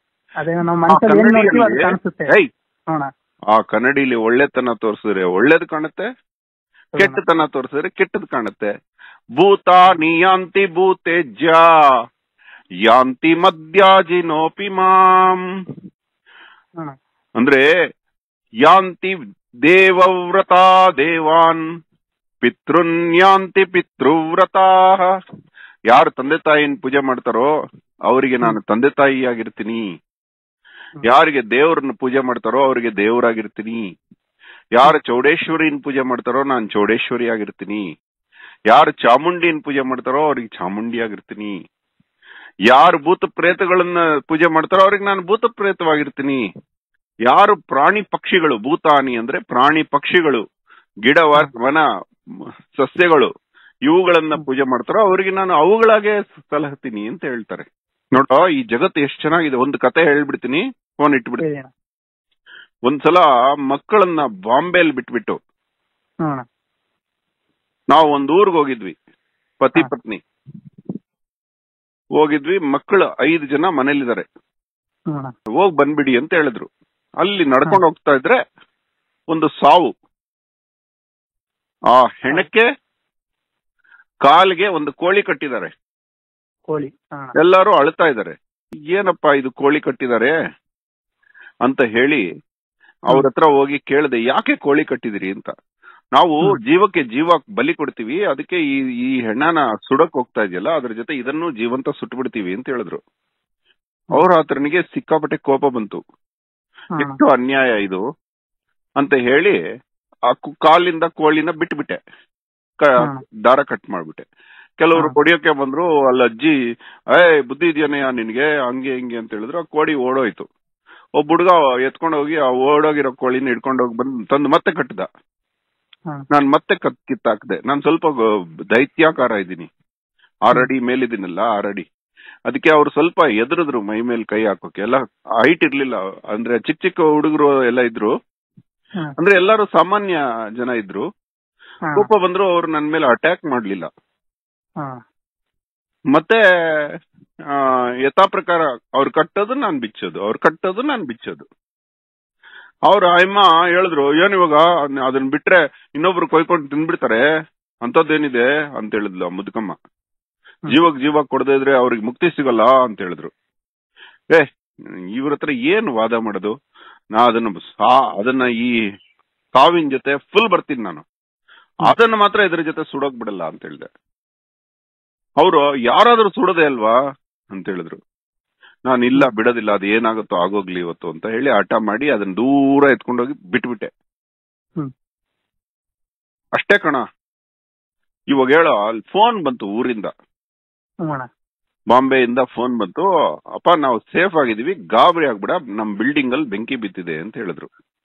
ಆ ಕನ್ನಡಿಲಿ ಒಳ್ಳೆತನ ತೋರ್ಸಿದ್ರೆ ಒಳ್ಳೇದ್ ಕಾಣುತ್ತೆ, ಕೆಟ್ಟತನ ತೋರ್ಸಿದ್ರೆ ಕೆಟ್ಟದ್ ಕಾಣುತ್ತೆ. ಭೂತ ನಿಯಾಂತಿ ಭೂತೇಜ್ಯ ಯಾಂತಿ ಮದ್ಯಾಜಿನೋಪಿ ಮಾಂ ಅಂದ್ರೆ ಯಾಂತಿ ದೇವವ್ರತ ದೇವಾನ್ ಪಿತೃನ್ಯಾಂತಿ ಪಿತೃವ್ರತಾ. ಯಾರು ತಂದೆ ತಾಯಿನ ಪೂಜೆ ಮಾಡ್ತಾರೋ ಅವರಿಗೆ ನಾನು ತಂದೆ ತಾಯಿಯಾಗಿರ್ತೀನಿ. ಯಾರಿಗೆ ದೇವ್ರನ್ನ ಪೂಜೆ ಮಾಡ್ತಾರೋ ಅವರಿಗೆ ದೇವರಾಗಿರ್ತೀನಿ. ಯಾರು ಚೌಡೇಶ್ವರಿನ ಪೂಜೆ ಮಾಡ್ತಾರೋ ನಾನು ಚೌಡೇಶ್ವರಿ ಆಗಿರ್ತೀನಿ. ಯಾರು ಚಾಮುಂಡಿನ ಪೂಜೆ ಮಾಡ್ತಾರೋ ಅವ್ರಿಗೆ ಚಾಮುಂಡಿ ಆಗಿರ್ತೀನಿ. ಯಾರು ಭೂತ ಪ್ರೇತಗಳನ್ನ ಪೂಜೆ ಮಾಡ್ತಾರೋ ಅವ್ರಿಗೆ ನಾನು ಭೂತ ಪ್ರೇತವಾಗಿರ್ತೀನಿ. ಯಾರು ಪ್ರಾಣಿ ಪಕ್ಷಿಗಳು, ಭೂತಾನಿ ಅಂದ್ರೆ ಪ್ರಾಣಿ ಪಕ್ಷಿಗಳು, ಗಿಡ ವನ ಸಸ್ಯಗಳು, ಇವುಗಳನ್ನ ಪೂಜೆ ಮಾಡ್ತಾರೋ ಅವ್ರಿಗೆ ನಾನು ಅವುಗಳಾಗೆ ಸಲಹತೀನಿ ಅಂತ ಹೇಳ್ತಾರೆ. ನೋಡೋ ಈ ಜಗತ್ತು ಎಷ್ಟು ಚೆನ್ನಾಗಿದೆ. ಒಂದು ಕತೆ ಹೇಳ್ಬಿಡ್ತೀನಿ, ಫೋನ್ ಇಟ್ಬಿಡ್ತೀನಿ. ಒಂದ್ಸಲ ಮಕ್ಕಳನ್ನ ಬಾಂಬೆಲ್ ಬಿಟ್ಬಿಟ್ಟು ನಾವು ಒಂದ್ ಊರ್ಗ್ ಹೋಗಿದ್ವಿ. ಪತಿ ಪತ್ನಿ ಹೋಗಿದ್ವಿ. ಮಕ್ಕಳು ಐದು ಜನ ಮನೇಲಿದ್ದಾರೆ. ಹೋಗ್ ಬಂದ್ಬಿಡಿ ಅಂತ ಹೇಳಿದ್ರು. ಅಲ್ಲಿ ನಡ್ಕೊಂಡು ಹೋಗ್ತಾ ಇದ್ರೆ ಒಂದು ಸಾವು. ಆ ಹೆಣಕ್ಕೆ ಕಾಲಿಗೆ ಒಂದು ಕೋಳಿ ಕಟ್ಟಿದ್ದಾರೆ. ಕೋಳಿ ಎಲ್ಲರೂ ಅಳ್ತಾ ಇದ್ದಾರೆ. ಏನಪ್ಪಾ ಇದು ಕೋಳಿ ಕಟ್ಟಿದ್ದಾರೆ ಅಂತ ಹೇಳಿ ಅವ್ರ ಹತ್ರ ಹೋಗಿ ಕೇಳಿದೆ, ಯಾಕೆ ಕೋಳಿ ಕಟ್ಟಿದಿರಿ ಅಂತ. ನಾವು ಜೀವಕ್ಕೆ ಜೀವ ಬಲಿ ಕೊಡ್ತೀವಿ, ಅದಕ್ಕೆ ಈ ಈ ಹೆಣ್ಣನ ಸುಡಕ್ ಹೋಗ್ತಾ ಇದೆಯಲ್ಲ ಅದ್ರ ಜೊತೆ ಇದನ್ನು ಜೀವಂತ ಸುಟ್ಟು ಬಿಡ್ತೀವಿ ಅಂತ ಹೇಳಿದ್ರು. ಅವ್ರ ಹತ್ರನಿಗೆ ಸಿಕ್ಕಾಪಟ್ಟೆ ಕೋಪ ಬಂತು. ಎಷ್ಟು ಅನ್ಯಾಯ ಇದು ಅಂತ ಹೇಳಿ ಆ ಕಾಲಿಂದ ಕೋಳಿನ ಬಿಟ್ಬಿಟ್ಟೆ, ದಾರ ಕಟ್ ಮಾಡ್ಬಿಟ್ಟೆ. ಕೆಲವರು ಕೊಡಿಯೋಕೆ ಬಂದ್ರು. ಅಲ್ಲಿ ಅಜ್ಜಿ ಏಯ್ ಬುದ್ಧಿ ಇದೆಯೇನೆಯ ನಿನ್ಗೆ, ಹಂಗೆ ಹಿಂಗೆ ಅಂತ ಹೇಳಿದ್ರು. ಆ ಕೋಳಿ ಓಡೋಯ್ತು. ಒಬ್ಬ ಹುಡುಗ ಎತ್ಕೊಂಡ್ ಹೋಗಿ ಆ ಓಡೋಗಿರೋ ಕೋಳಿನ ಹಿಡ್ಕೊಂಡು ಹೋಗಿ ಬಂದು ತಂದು ಮತ್ತೆ ಕಟ್ಟಿದ. ನಾನ್ ಮತ್ತೆ ಕತ್ ಕಿತ್ತಾಕ್ದೆ. ನಾನ್ ಸ್ವಲ್ಪ ದೈತ್ಯಾಕಾರ ಇದ್ದೀನಿ, ಆರಡಿ ಮೇಲಿದ್ದೀನಲ್ಲ, ಆರಡಿ. ಅದಕ್ಕೆ ಅವ್ರು ಸ್ವಲ್ಪ ಎದುರಿದ್ರು ಮೈ ಮೇಲೆ ಕೈ ಹಾಕೋಕೆ. ಎಲ್ಲ ಹೈಟ್ ಇರ್ಲಿಲ್ಲ, ಅಂದ್ರೆ ಚಿಕ್ಕ ಚಿಕ್ಕ ಹುಡುಗರು ಎಲ್ಲ ಇದ್ರು. ಅಂದ್ರೆ ಎಲ್ಲಾರು ಸಾಮಾನ್ಯ ಜನ ಇದ್ರು. ಕೋಪ ಬಂದ್ರು. ಅವ್ರು ನನ್ ಮೇಲೆ ಅಟ್ಯಾಕ್ ಮಾಡ್ಲಿಲ್ಲ. ಮತ್ತೆ ಯಥಾ ಪ್ರಕಾರ ಅವ್ರು ಕಟ್ಟೋದು ನಾನ್ ಬಿಚ್ಚೋದು, ಅವ್ರು ಕಟ್ಟೋದು ನಾನ್ ಬಿಚ್ಚೋದು. ಅವ್ರ ಅಮ್ಮ ಹೇಳಿದ್ರು, ಏನ್ ಇವಾಗ ಅದನ್ನ ಬಿಟ್ರೆ ಇನ್ನೊಬ್ರು ಕೊಯ್ಕೊಂಡು ತಿನ್ಬಿಡ್ತಾರೆ, ಅಂತದ್ದೇನಿದೆ ಅಂತ ಹೇಳಿದ್ಲು ಆ ಮುದುಕಮ್ಮ. ಜೀವಕ್ ಜೀವ ಕೊಡದೇ ಇದ್ರೆ ಅವ್ರಿಗೆ ಮುಕ್ತಿ ಸಿಗಲ್ಲ ಅಂತ ಹೇಳಿದ್ರು. ಏ ಇವ್ರ ಹತ್ರ ಏನ್ ವಾದ ಮಾಡೋದು. ನಾ ಅದನ್ನ ಅದನ್ನ ಈ ಕಾವಿನ ಜೊತೆ ಫುಲ್ ಬರ್ತೀನಿ ನಾನು, ಅದನ್ನ ಮಾತ್ರ ಇದ್ರ ಜೊತೆ ಸುಡೋಕ್ ಬಿಡಲ್ಲ ಅಂತ ಹೇಳಿದೆ. ಅವರು ಯಾರಾದ್ರೂ ಸುಡೋದೇ ಅಲ್ವಾ ಅಂತ ಹೇಳಿದ್ರು. ನಾನು ಇಲ್ಲ ಬಿಡೋದಿಲ್ಲ, ಅದು ಏನಾಗುತ್ತೋ ಆಗೋಗ್ಲಿ ಇವತ್ತು ಅಂತ ಹೇಳಿ ಹಠ ಮಾಡಿ ಅದನ್ನ ದೂರ ಎತ್ಕೊಂಡೋಗಿ ಬಿಟ್ಬಿಟ್ಟೆ. ಅಷ್ಟೇ ಕಣ. ಇವಾಗ ಹೇಳೋ, ಅಲ್ಲಿ ಫೋನ್ ಬಂತು ಊರಿಂದ, ಬಾಂಬೆಯಿಂದ ಫೋನ್ ಬಂತು. ಅಪ್ಪ ನಾವು ಸೇಫ್ ಆಗಿದೀವಿ, ಗಾಬರಿ ಆಗ್ಬಿಡ, ನಮ್ ಬಿಲ್ಡಿಂಗ್ ಅಲ್ಲಿ ಬೆಂಕಿ ಬಿದ್ದಿದೆ ಅಂತ ಹೇಳಿದ್ರು.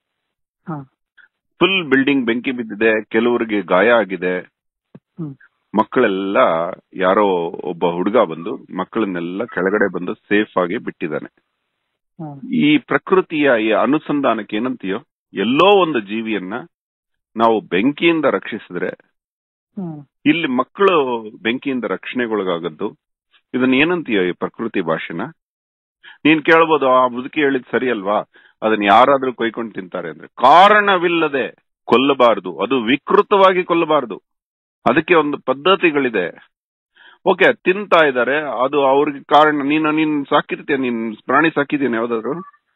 ಫುಲ್ ಬಿಲ್ಡಿಂಗ್ ಬೆಂಕಿ ಬಿದ್ದಿದೆ, ಕೆಲವರಿಗೆ ಗಾಯ ಆಗಿದೆ. ಮಕ್ಕಳೆಲ್ಲ ಯಾರೋ ಒಬ್ಬ ಹುಡುಗ ಬಂದು ಮಕ್ಕಳನ್ನೆಲ್ಲ ಕೆಳಗಡೆ ಬಂದು ಸೇಫ್ ಆಗಿ ಬಿಟ್ಟಿದ್ದಾನೆ. ಈ ಪ್ರಕೃತಿಯ ಈ ಅನುಸಂಧಾನಕ್ಕೆ ಏನಂತೀಯೋ, ಎಲ್ಲೋ ಒಂದು ಜೀವಿಯನ್ನ ನಾವು ಬೆಂಕಿಯಿಂದ ರಕ್ಷಿಸಿದ್ರೆ, ಇಲ್ಲಿ ಮಕ್ಕಳು ಬೆಂಕಿಯಿಂದ ರಕ್ಷಣೆಗೊಳಗಾಗದ್ದು, ಇದನ್ನ ಏನಂತೀಯೋ ಈ ಪ್ರಕೃತಿ ಭಾಷೆನ? ನೀನ್ ಕೇಳ್ಬೋದು, ಆ ಮುದುಕಿ ಹೇಳಿದ್ ಸರಿ ಅಲ್ವಾ, ಅದನ್ನ ಯಾರಾದ್ರೂ ಕೊಯ್ಕೊಂಡು ತಿಂತಾರೆ ಅಂದ್ರೆ. ಕಾರಣವಿಲ್ಲದೆ ಕೊಲ್ಲಬಾರದು, ಅದು ವಿಕೃತವಾಗಿ ಕೊಲ್ಲಬಾರದು. ಅದಕ್ಕೆ ಒಂದು ಪದ್ಧತಿಗಳಿದೆ. ಓಕೆ, ತಿಂತಾ ಇದಾರೆ, ಅದು ಅವ್ರಿಗೆ ಕಾರಣ. ನೀನು ನೀನ್ ಸಾಕಿರ್ತೀಯ, ನೀನ್ ಪ್ರಾಣಿ ಸಾಕಿದೀನಿ ಯಾವ್ದಾದ್ರು?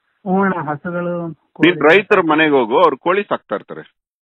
ನೀನ್ ರೈತರ ಮನೆಗೆ ಹೋಗು, ಅವ್ರು ಕೋಳಿ ಸಾಕ್ತಾ ಇರ್ತಾರೆ.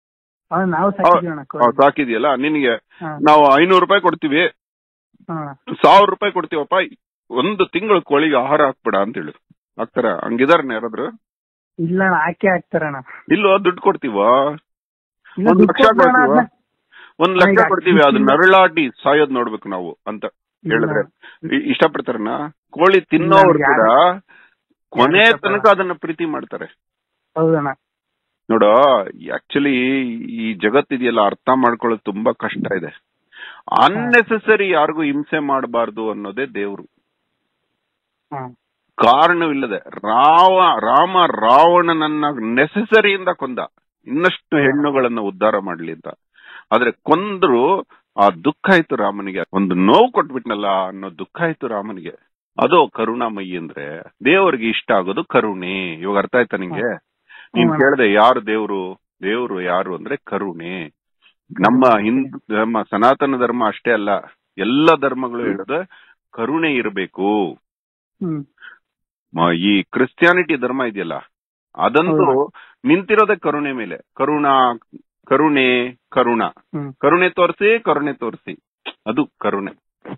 ಸಾಕಿದ್ಯಲ್ಲ, ನಿನ್ಗೆ ನಾವು ಐನೂರು ರೂಪಾಯಿ ಕೊಡ್ತೀವಿ, ಸಾವಿರ ರೂಪಾಯಿ ಕೊಡ್ತೀವಪ್ಪ, ಒಂದು ತಿಂಗಳು ಕೋಳಿಗೆ ಆಹಾರ ಹಾಕ್ಬೇಡ ಅಂತ ಹೇಳಿ ಹಾಕ್ತಾರ. ಹಂಗಿದಾರ ಯಾರಾದ್ರು? ಇಲ್ಲ ಅಣ್ಣ, ಹಾಕೇ ಹಾಕ್ತಾರಣ್ಣ. ಇಲ್ವೋ? ದುಡ್ಡು ಕೊಡ್ತೀವೋ? ಇಲ್ಲ, ಒಂದ್ ದುಡ್ಡು ಲಕ್ಷ ಕೊಡ್ಬೇಡ ಕೊಡ್ತೀವ? ಅದ್ನ. ಒಂದ್ ಲಕ್ಷ ಈಗ ಕೊಡ್ತೀವಿ, ಅದು ನರಳಾಟಿ ಸಾಯೋದ್ ನೋಡ್ಬೇಕು ನಾವು ಅಂತ ಹೇಳಿದ್ರೆ ಇ- ಇಷ್ಟಪಡ್ತಾರನ? ಕೋಳಿ ತಿನ್ನೋರು ಇಲ್ಲ, ಕೂಡ ಯಾರು- ಕೊನೆ ಯಾರು ತನಕ ಇಷ್ಟಪಡಲ್ಲ. ಅದನ್ನ ಪ್ರೀತಿ ಮಾಡ್ತಾರೆ. ಹೌದಣ್ಣ. ನೋಡೋ, ಆಕ್ಚುಲಿ ಈ ಜಗತ್ತಿದೆಯಲ್ಲ, ಅರ್ಥ ಮಾಡ್ಕೊಳ್ಳೋದು ತುಂಬಾ ಕಷ್ಟ ಇದೆ. ಅನ್ನೆಸೆಸರಿ ಯಾರಿಗೂ ಹಿಂಸೆ ಮಾಡಬಾರ್ದು ಅನ್ನೋದೇ ದೇವ್ರು. ಹ್ಮ್ ಕಾರಣವಿಲ್ಲದೆ ರಾವ ರಾಮ ರಾವಣನನ್ನ ನೆಸೆಸರಿಯಿಂದ ಕೊಂದ, ಇನ್ನಷ್ಟು ಹೆಣ್ಣುಗಳನ್ನ ಉದ್ಧಾರ ಮಾಡ್ಲಿ ಅಂತ. ಆದ್ರೆ ಕೊಂದ್ರು ಆ ದುಃಖ ಆಯ್ತು ರಾಮನಿಗೆ, ಒಂದು ನೋವು ಕೊಟ್ಬಿಟ್ನಲ್ಲ ಅನ್ನೋ ದುಃಖ ಆಯ್ತು ರಾಮನಿಗೆ. ಅದು ಕರುಣಾಮಯಿ ಅಂದ್ರೆ ದೇವರಿಗೆ ಇಷ್ಟ ಆಗೋದು ಕರುಣೆ. ಇವಾಗ ಅರ್ಥ ಆಯ್ತಾ ನಿಂಗೆ? ನೀನ್ ಕೇಳ್ದೆ ಯಾರು ದೇವ್ರು? ದೇವ್ರು ಯಾರು ಅಂದ್ರೆ ಕರುಣೆ. ನಮ್ಮ ಹಿಂದೂ ಧರ್ಮ, ಸನಾತನ ಧರ್ಮ ಅಷ್ಟೇ ಅಲ್ಲ, ಎಲ್ಲ ಧರ್ಮಗಳು ಹೇಳೋದು ಕರುಣೆ ಇರಬೇಕು. ಹ್ಮ್ ಈ ಕ್ರಿಸ್ಟಿಯಾನಿಟಿ ಧರ್ಮ ಇದೆಯಲ್ಲ, ಅದಂತೂ ನಿಂತಿರೋದೇ ಕರುಣೆ ಮೇಲೆ. ಕರುಣಾ ಕರುಣೆ ಕರುಣ ಹ್ಮ್ ಕರುಣೆ ತೋರಿಸಿ ಕರುಣೆ ತೋರಿಸಿ, ಅದು ಕರುಣೆ.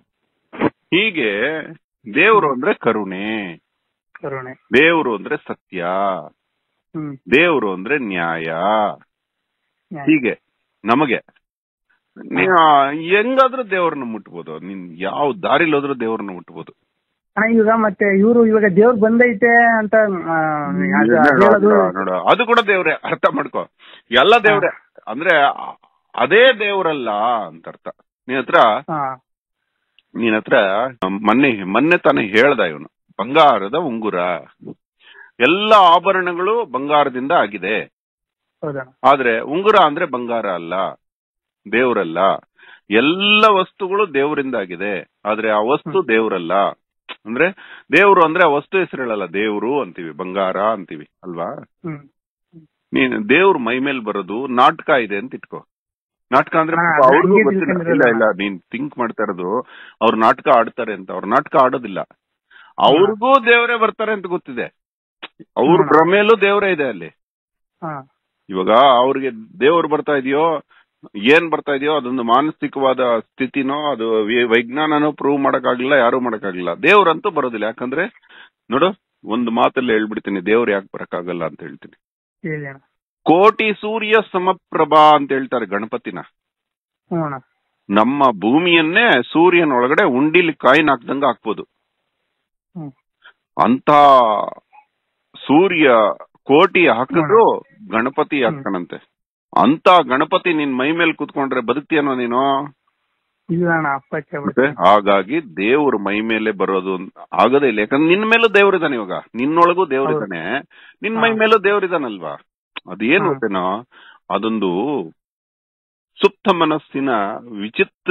ಹೀಗೆ ದೇವರು ಅಂದ್ರೆ ಕರುಣೆ, ಕರುಣೆ. ದೇವರು ಅಂದ್ರೆ ಸತ್ಯ, ಹ್ಮ್ ದೇವರು ಅಂದ್ರೆ ನ್ಯಾಯ. ನ್ಯಾಯ. ಹೀಗೆ ನಮಗೆ ನೀ- ಹೆಂಗಾದ್ರೂ ದೇವ್ರನ್ನ ಮುಟ್ಬೋದು, ನೀನ್ ಯಾವ ದಾರಿಲಿ ಹೋದ್ರೂ ದೇವ್ರನ್ನ ಮುಟ್ಬೋದು. ಅಣ್ಣ ಇವಾಗ ಮತ್ತೆ ಇವರು ಇವಾಗ ದೇವ್ರು ಬಂದೈತೆ ಅಂತ ಆ, ಅದು- ಅದು ಹೇಳೋದು. ನೋಡ, ಅದು ಕೂಡ ದೇವ್ರೆ, ಅರ್ಥ ಮಾಡ್ಕೊ. ಎಲ್ಲ ದೇವ್ರೆ ಅಂದ್ರೆ ಅದೇ ದೇವ್ರಲ್ಲ ಅಂತ ಅರ್ಥ. ನಿನ್ ಹತ್ರ ಹಾ ನಿನ್ ಹತ್ರ ಮೊನ್ನೆ ಮೊನ್ನೆ ತಾನೇ ಹೇಳ್ದ ಇವನು, ಬಂಗಾರದ ಉಂಗುರ, ಎಲ್ಲ ಆಭರಣಗಳು ಬಂಗಾರದಿಂದ ಆಗಿದೆ. ಹೌದಣ್ಣ. ಆದ್ರೆ ಉಂಗುರ ಅಂದ್ರೆ ಬಂಗಾರ ಅಲ್ಲ, ದೇವ್ರಲ್ಲ. ಎಲ್ಲ ವಸ್ತುಗಳು ದೇವರಿಂದ ಆಗಿದೆ, ಆದ್ರೆ ಆ ವಸ್ತು ದೇವ್ರಲ್ಲ. ಅಂದ್ರೆ ದೇವ್ರು ಅಂದ್ರೆ ಆ ವಸ್ತು ಹೆಸರು ಹೇಳಲ್ಲ, ದೇವ್ರು ಅಂತೀವಿ, ಬಂಗಾರ ಅಂತೀವಿ ಅಲ್ವಾ? ಹ್ಮ್ ನೀನ್ ದೇವ್ರ ಮೈ ಮೇಲ್ ಬರೋದು ನಾಟಕ ಇದೆ ಅಂತ ಇಟ್ಕೋ. ನಾಟಕ ಅಂದ್ರೆ ಹಾ, ಅವ್ರಿಗೂ ಹಂಗೆ ಗೊತ್ತಿಲ್ಲ. ತಿಳ್ಕೊಂಡಿರೋದು ಇಲ್ಲ ಇಲ್ಲ ನೀನ್ ಥಿಂಕ್ ಮಾಡ್ತಾ ಇರೋದು ಅವ್ರು ನಾಟಕ ಆಡ್ತಾರೆ ಅಂತ. ಅವ್ರು ನಾಟಕ ಆಡೋದಿಲ್ಲ, ಅವ್ರಿಗೂ ದೇವರೇ ಬರ್ತಾರೆ ಅಂತ ಗೊತ್ತಿದೆ. ಅವ್ರ ಭ್ರಮೇಲೂ ದೇವರೇ ಇದೆ ಅಲ್ಲಿ. ಹಾ ಇವಾಗ ಅವ್ರಿಗೆ ದೇವ್ರು ಬರ್ತಾ ಇದೆಯೋ ಏನ್ ಬರ್ತಾ ಇದೆಯೋ ಅದೊಂದು ಮಾನಸಿಕವಾದ ಸ್ಥಿತಿನೋ, ಅದು ವೈ- ವೈಜ್ಞಾನನೋ ಪ್ರೂವ್ ಮಾಡಕ್ಕಾಗ್ಲಿಲ್ಲ, ಯಾರು ಮಾಡಕ್ಕಾಗ್ಲಿಲ್ಲ. ದೇವ್ರಂತೂ ಬರೋದಿಲ್ಲ. ಯಾಕಂದ್ರೆ ನೋಡು, ಒಂದು ಮಾತಲ್ಲಿ ಹೇಳ್ಬಿಡ್ತೀನಿ, ದೇವ್ರು ಯಾಕೆ ಬರಕ್ಕಾಗಲ್ಲ ಅಂತ ಹೇಳ್ತೀನಿ. ಹೇಳಿ ಅಣ್ಣ. ಕೋಟಿ ಸೂರ್ಯ ಸಮಪ್ರಭಾ ಅಂತ ಹೇಳ್ತಾರೆ ಗಣಪತಿನ. ಹ್ಞೂ ಅಣ್ಣ. ನಮ್ಮ ಭೂಮಿಯನ್ನೇ ಸೂರ್ಯನ ಒಳಗಡೆ ಉಂಡಿಲಿ ಕಾಯಿನ್ ಹಾಕ್ದಂಗ ಹಾಕ್ಬೋದು. ಹ್ಮ್ ಅಂತ ಸೂರ್ಯ ಕೋಟಿ ಹಾಕಿದ್ರು ಗಣಪತಿ ಹಾಕ್ತಾನಂತೆ. ಅಂತ ಗಣಪತಿ ನಿನ್ ಮೈ ಮೇಲೆ ಕುತ್ಕೊಂಡ್ರೆ ಬದುಕ್ತಿಯನೋ ನೀನು? ಇಲ್ಲ ಅಣ್ಣ, ಅಪ್ಪಚ್ಚ ಮತ್ತೆ ಹಾಗಾಗಿ ದೇವ್ರ ಮೈ ಮೇಲೆ ಬರೋದು ಆಗೋದೇ ಇಲ್ಲ. ಯಾಕಂದ್ರೆ ನಿನ್ ಮೇಲೂ ದೇವ್ರಿದಾನೆ. ಇವಾಗ ನಿನ್ನೊಳಗೂ ದೇವ್ರಿದಾನೆ, ನಿನ್ ಮೈ ಮೇಲೂ ದೇವ್ರಿದಾನಲ್ವಾ? ಅದೇನು ಗೊತ್ತೇನೋ, ಅದೊಂದು ಸುಪ್ತ ಮನಸ್ಸಿನ ವಿಚಿತ್ರ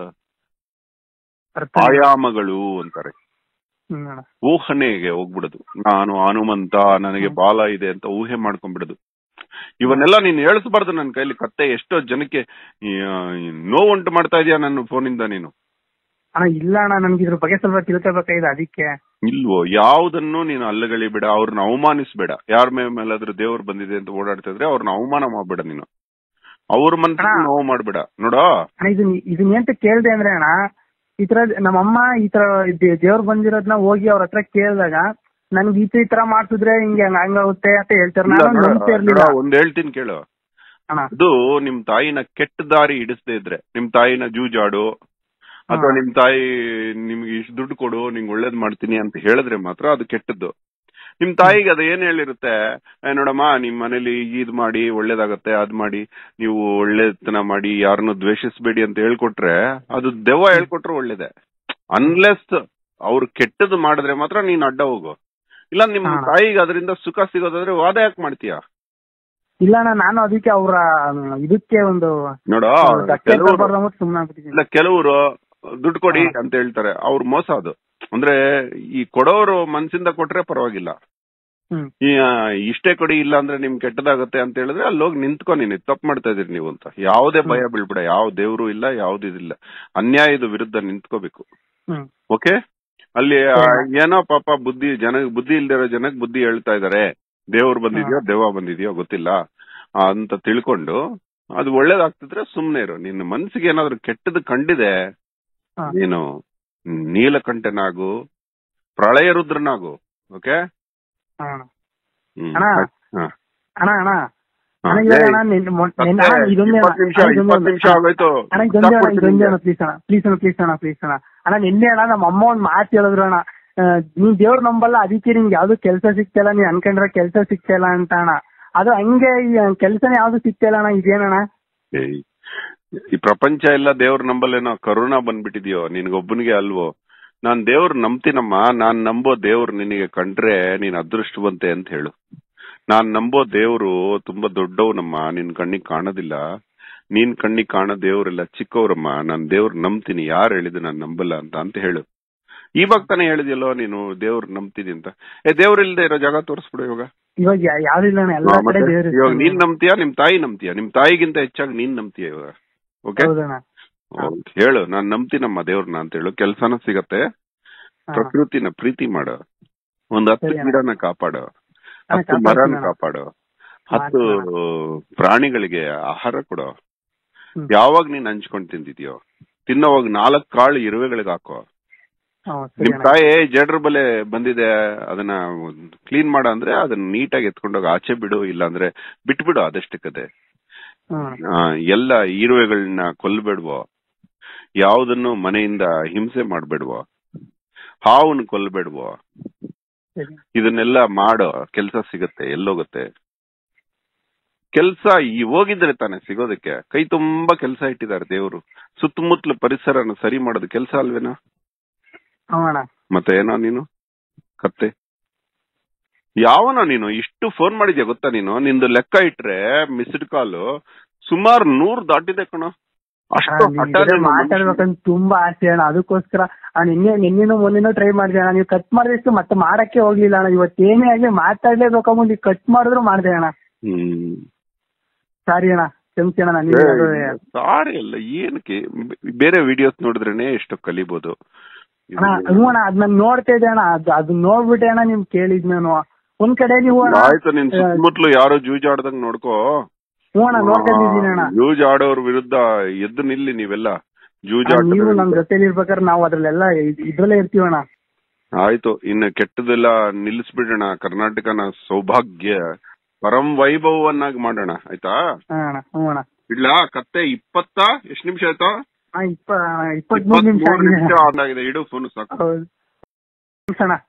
ಆಯಾಮಗಳು ಅಂತಾರೆ. ಹ್ಮ್ ಅಣ್ಣ. ಊಹನೆಗೆ ಹೋಗ್ಬಿಡುದು. ನಾನು ಹನುಮಂತ, ನನಗೆ ಬಾಲ ಇದೆ ಅಂತ ಊಹೆ ಮಾಡ್ಕೊಂಡ್ಬಿಡುದು. ಇವನ್ನೆಲ್ಲ ನೀನ್ ಹೇಳಿಸಬಾರ್ದು ನನ್ನ ಕೈಲಿ. ಕತ್ತೆ ಎಷ್ಟೋ ಜನಕ್ಕೆ ನೋವುಂಟು ಮಾಡ್ತಾ ಇದೀಯ ನನ್ನ ಫೋನಿಂದ ನೀನು. ಅಣ್ಣ ಇಲ್ಲ ಅಣ್ಣ, ನನ್ಗೆ ಇದ್ರ ಬಗ್ಗೆ ಸ್ವಲ್ಪ ತಿಳ್ಕೊಬೇಕಾಗಿದೆ, ಅದಕ್ಕೆ. ಇಲ್ವೋ? ಯಾವ್ದನ್ನು ನೀನು ಅಲ್ಲಗಳಿಬೇಡ, ಅವ್ರನ್ನ ಅವಮಾನಿಸ್ಬೇಡ. ಯಾರ ಮೇಲಾದ್ರೂ ದೇವ್ರು ಬಂದಿದೆ ಅಂತ ಓಡಾಡ್ತಾ ಇದ್ರೆ ಅವ್ರನ್ನ ಅವಮಾನ ಮಾಡ್ಬೇಡ ನೀನು. ಅವ್ರ ಮನ್ಸಿಗೆ ನೋವು ಮಾಡ್ಬೇಡ. ನೋಡೋ ಅಣ್ಣ, ಇದನ್ ಇದನ್ನ ಎಂತ ಕೇಳ್ದೆ ಅಂದ್ರೆ ಅಣ್ಣ, ಈ ತರ ನಮ್ಮಮ್ಮ ಈ ತರ ದೇವ್ರು ಬಂದಿರೋದ್ನ ಹೋಗಿ ಅವ್ರ ಹತ್ರ ಕೇಳಿದಾಗ ನನ್ಗೆ ಈ ತರ ಮಾಡ್ತಿದ್ರೆ ಹಿಂಗೆ ಹಂಗಾಗುತ್ತೆ ಅಂತ ಹೇಳ್ತಾರೆ. ನಾನು ನಂಬ್ತಾ ಇರ್ಲಿಲ್ಲ. ಒಂದ್ ಹೇಳ್ತೀನಿ ಕೇಳು. ಅದು ನಿಮ್ ತಾಯಿನ ಕೆಟ್ಟ ದಾರಿ ಹಿಡಿಸದೇ ಇದ್ರೆ, ನಿಮ್ ತಾಯಿನ ಜೂಜಾಡು ಅಥವಾ ನಿಮ್ ತಾಯಿ ನಿಮ್ಗೆ ಇಷ್ಟು ದುಡ್ಡು ಕೊಡು, ನಿಂಗೆ ಒಳ್ಳೇದ್ ಮಾಡ್ತೀನಿ ಅಂತ ಹೇಳಿದ್ರೆ ಮಾತ್ರ ಅದು ಕೆಟ್ಟದ್ದು. ನಿಮ್ ತಾಯಿಗೆ ಅದು ಏನ್ ಹೇಳಿರುತ್ತೆ, ನೋಡಮ್ಮ ನಿಮ್ ಮನೇಲಿ ಇದ್ ಮಾಡಿ ಒಳ್ಳೇದಾಗತ್ತೆ, ಅದ್ ಮಾಡಿ, ನೀವು ಒಳ್ಳೆತನ ಮಾಡಿ, ಯಾರನ್ನು ದ್ವೇಷಿಸಬೇಡಿ ಅಂತ ಹೇಳ್ಕೊಟ್ರೆ ಅದು ದೆವ್ವ ಹೇಳ್ಕೊಟ್ರು ಒಳ್ಳೇದೆ. ಅನ್ಲೆಸ್ ಅವ್ರು ಕೆಟ್ಟದ್ದು ಮಾಡಿದ್ರೆ ಮಾತ್ರ ನೀನ್ ಅಡ್ಡ ಹೋಗು. ಇಲ್ಲ ನಿಮ್ ತಾಯಿಗೆ ಅದರಿಂದ ಸುಖ ಸಿಗೋದಾದ್ರೆ ವಾದ ಯಾಕೆ ಮಾಡ್ತೀಯ? ಇಲ್ಲ ಅಣ್ಣ, ನಾನು ಅದಕ್ಕೆ ಅವ್ರ ಇದಕ್ಕೆ ಒಂದು ನೋಡ, ಇಲ್ಲ ಕೆಲವರು ದುಡ್ಡು ಕೊಡಿ ಅಂತ ಹೇಳ್ತಾರೆ, ಅವ್ರ ಮೋಸ ಅದು. ಅಂದ್ರೆ ಈ ಕೊಡೋರು ಮನ್ಸಿಂದ ಕೊಟ್ರೆ ಪರವಾಗಿಲ್ಲ. ಇಷ್ಟೇ ಕೊಡಿ, ಇಲ್ಲ ಅಂದ್ರೆ ನಿಮ್ ಕೆಟ್ಟದಾಗತ್ತೆ ಅಂತ ಹೇಳಿದ್ರೆ ಅಲ್ಲಿ ಹೋಗಿ ನಿಂತ್ಕೊ, ನೀನು ತಪ್ಪು ಮಾಡ್ತಾ ಇದೀರಿ ನೀವು ಅಂತ. ಯಾವುದೇ ಭಯ ಬೀಳ್ಬೇಡ, ಯಾವ ದೇವ್ರು ಇಲ್ಲ, ಯಾವ್ದು ಇದಿಲ್ಲ. ಅನ್ಯಾಯದ ವಿರುದ್ಧ ನಿಂತ್ಕೋಬೇಕು. ಓಕೆ? ಅಲ್ಲಿ ಏನೋ ಪಾಪ ಬುದ್ಧಿ ಜನ ಬುದ್ಧಿ ಇಲ್ದಿರೋ ಜನಕ್ ಬುದ್ಧಿ ಹೇಳ್ತಾ ಇದಾರೆ. ದೇವ್ರು ಬಂದಿದ್ಯೋ ದೆವ್ವ ಬಂದಿದ್ಯೋ ಗೊತ್ತಿಲ್ಲ ಅಂತ ತಿಳ್ಕೊಂಡು ಅದು ಒಳ್ಳೇದಾಗ್ತಿದ್ರೆ ಸುಮ್ನೆ ಇರು. ನಿನ್ನ ಮನ್ಸಿಗೆ ಏನಾದ್ರು ಕೆಟ್ಟದ್ದು ಕಂಡಿದೆ, ನೀನು ನೀಲಕಂಠನಾಗು, ಪ್ರಳಯ ರುದ್ರನಾಗು. ಓಕೆ? ಅಣ್ಣ ಅಣ್ಣ ಅಣ್ಣ ಅಣ್ಣ ಇವಾಗ ಅಣ್ಣ ನಿನ್ನ ಮೊನ್- ನಿನ್ನ- ಅಣ್ಣ ಇದೊಂದೇ ಅಣ್ಣ, ನಿಮಿಷ ಅಣ್ಣ ಇದೊಂದೇ ಇಪ್ಪತ್ತು ನಿಮಿಷ ಆಗೋಯ್ತು ಅಣ್ಣ ಇದೊಂದೇ ಅಣ್ಣ ಇದೊಂದೇ ಅಣ್ಣ ಪ್ಲೀಸ್ ಅಣ್ಣ ಪ್ಲೀಸ್ ಅಣ್ಣ ಪ್ಲೀಸ್ ಅಣ್ಣ ಪ್ಲೀಸ್ ಅಣ್ಣ ಅಣ್ಣ ನಿನ್ನೆ ಅಣ್ಣ ನಮ್ಮ ಅಮ್ಮ ಒಂದ್ ಮಾತು ಹೇಳಿದ್ರು ಅಣ್ಣ, ಆ, ನೀನ್ ದೇವ್ರ ನಂಬಲ್ಲ ಅದಕ್ಕೆ ನಿಂಗೆ ಯಾವ್ದು ಕೆಲಸ ಸಿಗ್ತಿಲ್ಲ, ನೀನ್ ಅನ್ಕೊಂಡ್ರೆ ಕೆಲಸ ಸಿಗ್ತಿಲ್ಲ ಅಂತ ಅಣ್ಣ. ಅದು ಹಂಗೆ ಈ ಕೆಲ್ಸನೇ ಯಾವ್ದು ಸಿಗ್ತಿಲ್ಲ ಅಣ್ಣ, ಇದೇನಣ್ಣ? ಏಯ್, ಈ ಪ್ರಪಂಚ ಎಲ್ಲ ದೇವ್ರ ನಂಬಲ್ಲೇನೋ ಕರೋನಾ ಬಂದ್ಬಿಟ್ಟಿದ್ಯೋ ನಿನ್ಗೊಬ್ಬನಿಗೆ ಅಲ್ವೋ? ನಾನ್ ದೇವ್ರ ನಂಬ್ತೀನಮ್ಮ. ನಾನ್ ನಂಬೋ ದೇವ್ರು ನಿನಗೆ ಕಂಡ್ರೆ ನೀನ್ ಅದೃಷ್ಟವಂತೆ ಅಂತ ಹೇಳು. ನಾನ್ ನಂಬೋ ದೇವ್ರು ತುಂಬಾ ದೊಡ್ಡವನಮ್ಮ, ನಿನ್ ಕಣ್ಣಿಗೆ ಕಾಣೋದಿಲ್ಲ. ನೀನ್ ಕಣ್ಣಿಗೆ ಕಾಣೋ ದೇವ್ರೆಲ್ಲ ಚಿಕ್ಕವ್ರಮ್ಮ. ನಾನ್ ದೇವ್ರ ನಂಬ್ತೀನಿ, ಯಾರು ಹೇಳಿದ್ರು ನಾನ್ ನಂಬಲ್ಲ ಅಂತ ಅಂತ ಹೇಳು. ಇವಾಗ ತಾನೇ ಹೇಳಿದ್ಯಲ್ಲೋ ನೀನು ದೇವ್ರ ನಂಬ್ತೀನಿ ಅಂತ. ಏ ದೇವ್ರ ಇಲ್ದೇ ಇರೋ ಜಾಗ ತೋರಿಸ್ಬಿಡು ಇವಾಗ. ಇವಾಗ ಯಾ- ಯಾವ್ದಿಲ್ಲ ಅಣ್ಣ, ಎಲ್ಲಾ ಕಡೆ ದೇವ್ರು ಇವಾಗ ನೀನ್ ನಂಬ್ತೀಯಾ ನಿಮ್ ತಾಯಿ ನಂಬ್ತೀಯಾ? ನಿಮ್ ತಾಯಿಗಿಂತ ಹೆಚ್ಚಾಗಿ ನೀನ್ ನಂಬ್ತೀಯ ಇವಾಗ. ಓಕೆ ಹೌದಣ್ಣ. ಹೇಳು, ನಾನ್ ನಂಬ್ತೀನಮ್ಮ ದೇವ್ರನ್ನ ಅಂತ ಹೇಳು. ಕೆಲ್ಸನ ಸಿಗತ್ತೆ. ಪ್ರಕೃತಿನ ಪ್ರೀತಿ ಮಾಡು. ಒಂದ್ ಹತ್ತು ಸರಿ ಅಣ್ಣ. ಗಿಡನ ಕಾಪಾಡು, ಅಣ್ಣ, ಹತ್ತು ಮರನ ಕಾಪಾಡ್ತೀನಿ ಅಣ್ಣ. ಕಾಪಾಡು, ಹತ್ತು ಪ್ರಾಣಿಗಳಿಗೆ ಆಹಾರ ಕೊಡು. ಹ್ಮ್. ಯಾವಾಗ ನೀನ್ ಹಂಚ್ಕೊಂಡ್ ತಿಂದಿದ್ಯೋ ತಿನ್ನೋವಾಗ ನಾಲ್ಕ್ ಕಾಳು ಇರುವೆಗಳಿಗೆ ಹಾಕೋ. ಹ್ಮ್, ಸರಿ ನಿಮ್ ಅಣ್ಣ. ತಾಯಿ ಜೇಡ್ರ ಬಲೆ ಬಂದಿದೆ ಅದನ್ನ ಕ್ಲೀನ್ ಮಾಡ ಅಂದ್ರೆ ಅದನ್ನ ನೀಟಾಗಿ ಎತ್ಕೊಂಡೋಗಿ ಆಚೆ ಬಿಡು, ಇಲ್ಲಾಂದ್ರೆ ಬಿಟ್ಬಿಡು ಆದಷ್ಟಕ್ಕದೆ. ಹ್ಮ್. ಆ, ಎಲ್ಲ ಇರುವೆಗಳನ್ನ ಕೊಲ್ಬೇಡ್ವೋ, ಯಾವ್ದನ್ನು ಮನೆಯಿಂದ ಹಿಂಸೆ ಮಾಡ್ಬೇಡ್ವೋ, ಹಾವನ್ನ ಕೊಲ್ಬೇಡ್ವೋ. ಸರಿ. ಇದನ್ನೆಲ್ಲ ಮಾಡೋ, ಕೆಲ್ಸ ಸಿಗತ್ತೆ. ಎಲ್ಲೋಗುತ್ತೆ ಕೆಲ್ಸ? ಈ ಹೋಗಿದ್ರೆ ತಾನೆ ಸಿಗೋದಕ್ಕೆ. ಕೈ ತುಂಬಾ ಕೆಲ್ಸ ಇಟ್ಟಿದ್ದಾರೆ ದೇವ್ರು. ಸುತ್ತಮುತ್ತಲ ಪರಿಸರನ ಸರಿ ಮಾಡೋದು ಕೆಲ್ಸ ಅಲ್ವೇನೋ? ಹ್ಮ್ ಅಣ್ಣ. ಮತ್ತೆ ಏನೋ ನೀನು ಕತ್ತೆ ಯಾವನೋ ನೀನು ಇಷ್ಟು ಫೋನ್ ಮಾಡಿದ್ಯಾ ಗೊತ್ತಾ? ನೀನು ನಿಂದು ಲೆಕ್ಕ ಇಟ್ರೆ ಮಿಸ್ಡ್ ಕಾಲು ಸುಮಾರು ನೂರ್ ದಾಟಿದೆ ಕಣೋ. ಅಷ್ಟು ಅಣ್ಣ, ನಿಮ್ ಜೊತೆ ಹಠಾತ್ ಮನುಷ್ಯ. ಮಾತಾಡ್ಬೇಕಂತ ತುಂಬಾ ಆಸೆ ಅಣ್ಣ, ಅದಕ್ಕೋಸ್ಕರ ಅಣ್ಣ ನಿನ್ನೆ ನಿನ್ನೆನೂ ಮೊನ್ನೆನೂ ಟ್ರೈ ಮಾಡಿದೆ ಅಣ್ಣ. ನೀವು ಕಟ್ ಮಾಡಿದಷ್ಟು ಮತ್ತೆ ಮಾಡಕ್ಕೆ ಹೋಗ್ಲಿಲ್ಲ ಅಣ್ಣ. ಇವತ್ತೇನೇ ಆಗ್ಲಿ ಮಾತಾಡ್ಲೇಬೇಕು ಮುಂದೆ ಕಟ್ ಮಾಡಿದ್ರು ಮಾಡಿದೆ ಅಣ್ಣ. ಹ್ಮ್ ಸಾರಿ ಅಣ್ಣ, ಕ್ಷಮಿಸಿ ಅಣ್ಣ. ನೀವು ಸಾರಿ ಅಲ್ಲ, ಏನಕ್ಕೆ? ಬೇರೆ ವಿಡಿಯೋಸ್ ನೋಡಿದ್ರೇನೆ ಎಷ್ಟು ಕಲಿಬಹುದು. ಅಣ್ಣ ಹ್ಞೂ ಅಣ್ಣ, ಅದ್ ನಾನು ನೋಡ್ತಾ ಇದ್ದೆ ಅಣ್ಣ. ಅದು ಅದು ನೋಡ್ಬಿಟ್ಟೆ ಅಣ್ಣ ನಿಮ್ ಕೇಳಿದ್ ನಾನು. ಒಂದ್ ಕಡೆ ನೀವು ಅಣ್ಣ ಆಯ್ತು, ನಿನ್ ಸುತ್ತಮುತ್ತಲು ಯಾರೋ ಜೂಜಾಡ್ದಂಗ್ ನೋಡ್ಕೋ. ಹ್ಞೂ ಅಣ್ಣ ನೋಡ್ಕೊಂಡಿದ್ದೀನಿ ಅಣ್ಣ. ಜೂಜಾಡೋರ್ ವಿರುದ್ಧ ಎದ್ದು ನಿಲ್ಲಿ ನೀವೆಲ್ಲ. ಅಣ್ಣ, ಜೂಜಾಟ ನೀವು ನಮ್ ಜೊತೆಲಿ ಇರ್ಬೇಕಾದ್ರೆ ನಾವು ಅದ್ರಲ್ಲೆಲ್ಲ ಇದ್- ಇದ್ರಲ್ಲೇ ಇರ್ತೀವಣ್ಣ. ಆಯ್ತು, ಇನ್ನು ಕೆಟ್ಟದೆಲ್ಲ ನಿಲ್ಲಿಸ್ಬಿಡೋಣ. ಕರ್ನಾಟಕನ ಸೌಭಾಗ್ಯ ಪರಂ ವೈಭವವನ್ನಾಗಿ ಮಾಡೋಣ. ಆಯ್ತಾ? ಹಾ ಅಣ್ಣ, ಹ್ಞೂ ಅಣ್ಣ. ಇಡ್ಲಾ ಕತ್ತೆ? ಇಪ್ಪತ್ತ ಎಷ್ಟು ನಿಮಿಷ ಆಯ್ತಾ? ಹಾ, ಇಪ್ಪ ಇಪ್ಪತ್ಮೂರು ನಿಮಿಷ ಇಪ್ಪತ್ಮೂರು ನಿಮಿಷ ಆಗಿದೆ. ಆಗಿದೆ. ಇಡು ಫೋನ್ ಸಾಕು. ಹೌದು ಅಣ್ಣ.